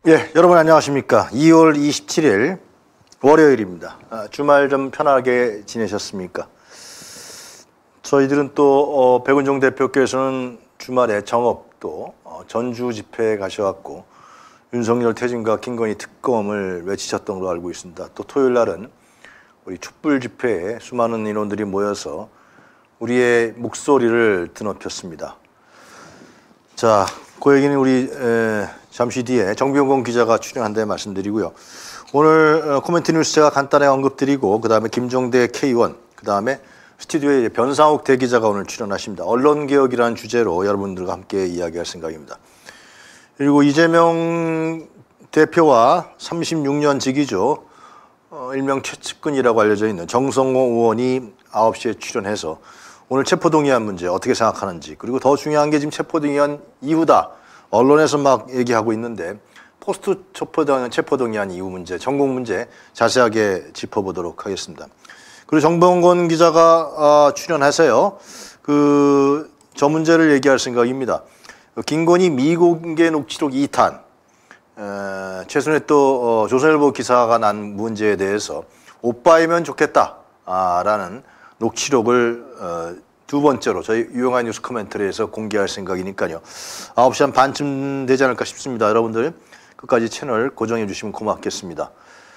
예, 여러분 안녕하십니까. 2월 27일 월요일입니다. 주말 좀 편하게 지내셨습니까? 저희들은 또 백은종 대표께서는 주말에 정업도 전주 집회에 가셔갖고 윤석열 퇴진과 김건희 특검을 외치셨던 걸로 알고 있습니다. 또 토요일 날은 우리 촛불 집회에 수많은 인원들이 모여서 우리의 목소리를 드높였습니다. 자, 그 얘기는 우리 잠시 뒤에 정병곤 기자가 출연한다에 말씀드리고요. 오늘 코멘트 뉴스 제가 간단하게 언급드리고 그 다음에 김종대 K1, 그 다음에 스튜디오에 변상욱 대기자가 오늘 출연하십니다. 언론개혁이라는 주제로 여러분들과 함께 이야기할 생각입니다. 그리고 이재명 대표와 36년 직이죠. 일명 최측근이라고 알려져 있는 정성호 의원이 9시에 출연해서 오늘 체포동의안 문제 어떻게 생각하는지, 그리고 더 중요한 게 지금 체포동의안 이후다. 언론에서 막 얘기하고 있는데 포스트 체포동의안 이후 문제, 전국 문제 자세하게 짚어보도록 하겠습니다. 그리고 정병곤 기자가 출연해서요. 저 문제를 얘기할 생각입니다. 김건희 미공개 녹취록 2탄, 최근에 또 조선일보 기사가 난 문제에 대해서 오빠이면 좋겠다라는 녹취록을 두 번째로 저희 유용한 뉴스 코멘터리에서 공개할 생각이니까요. 9시 한 반쯤 되지 않을까 싶습니다. 여러분들 끝까지 채널 고정해 주시면 고맙겠습니다.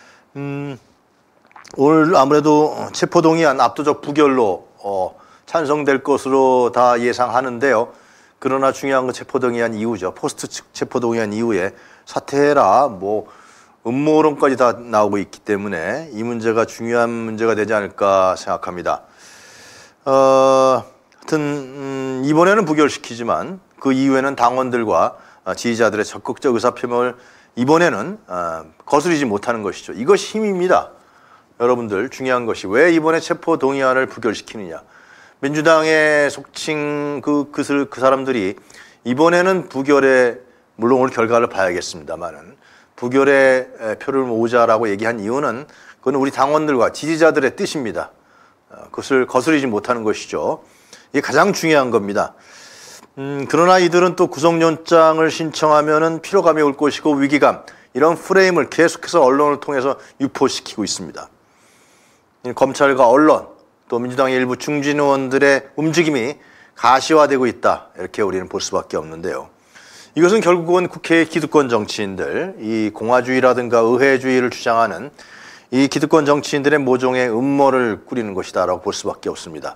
오늘 아무래도 체포동의안 압도적 부결로 찬성될 것으로 다 예상하는데요. 그러나 중요한 건 체포동의안 이후죠. 포스트 체포동의안 이후에 사퇴해라, 뭐 음모론까지 다 나오고 있기 때문에 이 문제가 중요한 문제가 되지 않을까 생각합니다. 하여튼 이번에는 부결시키지만 그 이후에는 당원들과 지지자들의 적극적 의사표명을 이번에는 거스르지 못하는 것이죠. 이것이 힘입니다. 여러분들 중요한 것이 왜 이번에 체포동의안을 부결시키느냐. 민주당의 속칭 그 사람들이 이번에는 부결에, 물론 오늘 결과를 봐야겠습니다만은 부결에 표를 모으자라고 얘기한 이유는 그건 우리 당원들과 지지자들의 뜻입니다. 그것을 거스르지 못하는 것이죠. 이게 가장 중요한 겁니다. 그러나 이들은 또 구속영장을 신청하면은 피로감이 올 것이고 위기감, 이런 프레임을 계속해서 언론을 통해서 유포시키고 있습니다. 검찰과 언론, 또 민주당의 일부 중진 의원들의 움직임이 가시화되고 있다, 이렇게 우리는 볼 수밖에 없는데요. 이것은 결국은 국회의 기득권 정치인들, 이 공화주의라든가 의회주의를 주장하는 이 기득권 정치인들의 모종의 음모를 꾸리는 것이다라고 볼 수밖에 없습니다.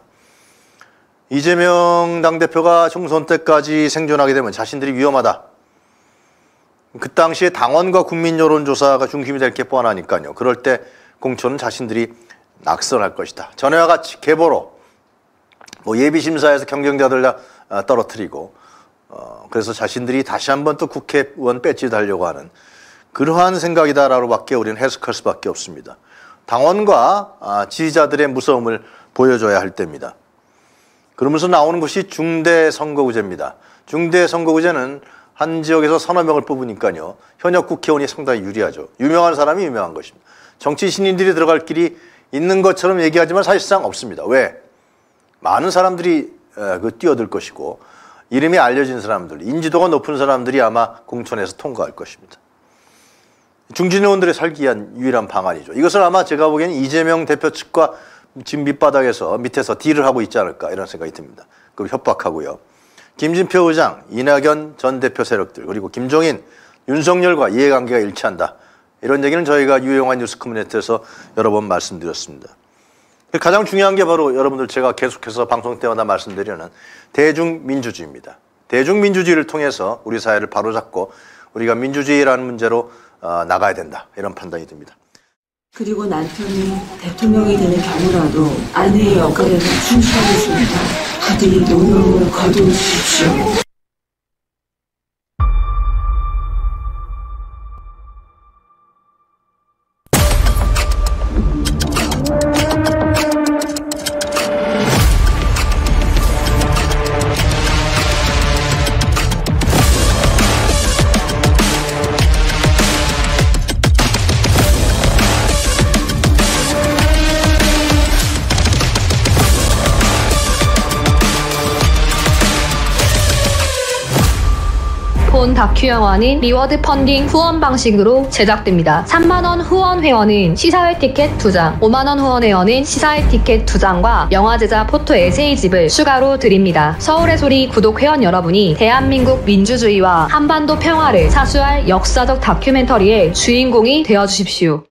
이재명 당대표가 총선 때까지 생존하게 되면 자신들이 위험하다. 그 당시에 당원과 국민 여론조사가 중심이 될 게 뻔하니까요. 그럴 때 공천은 자신들이 낙선할 것이다. 전에와 같이 계보로 예비심사에서 경쟁자들 다 떨어뜨리고 그래서 자신들이 다시 한번 또 국회의원 배지 달려고 하는 그러한 생각이다라고밖에 우리는 해석할 수밖에 없습니다. 당원과 지지자들의 무서움을 보여줘야 할 때입니다. 그러면서 나오는 것이 중대선거구제입니다. 중대선거구제는 한 지역에서 서너 명을 뽑으니까요. 현역 국회의원이 상당히 유리하죠. 유명한 사람이 유명한 것입니다. 정치 신인들이 들어갈 길이 있는 것처럼 얘기하지만 사실상 없습니다. 왜? 많은 사람들이 뛰어들 것이고 이름이 알려진 사람들, 인지도가 높은 사람들이 아마 공천에서 통과할 것입니다. 중진 의원들의 살기 위한 유일한 방안이죠. 이것을 아마 제가 보기에는 이재명 대표 측과 지금 밑바닥에서 밑에서 딜을 하고 있지 않을까 이런 생각이 듭니다. 그리고 협박하고요. 김진표 의장, 이낙연 전 대표 세력들, 그리고 김종인, 윤석열과 이해관계가 일치한다. 이런 얘기는 저희가 유용한 뉴스 커뮤니티에서 여러 번 말씀드렸습니다. 가장 중요한 게 바로 여러분들 제가 계속해서 방송 때마다 말씀드리는 대중민주주의입니다. 대중민주주의를 통해서 우리 사회를 바로잡고 우리가 민주주의라는 문제로 나가야 된다. 이런 판단이 듭니다. 그리고 남편이 대통령이 되는 경우라도 아내의 역할에는 충실하겠습니다. 부디 노력을 거두십시오. 전문 다큐 영화는 리워드 펀딩 후원 방식으로 제작됩니다. 3만원 후원 회원은 시사회 티켓 2장, 5만원 후원 회원은 시사회 티켓 2장과 영화 제작 포토 에세이집을 추가로 드립니다. 서울의 소리 구독 회원 여러분이 대한민국 민주주의와 한반도 평화를 사수할 역사적 다큐멘터리의 주인공이 되어주십시오.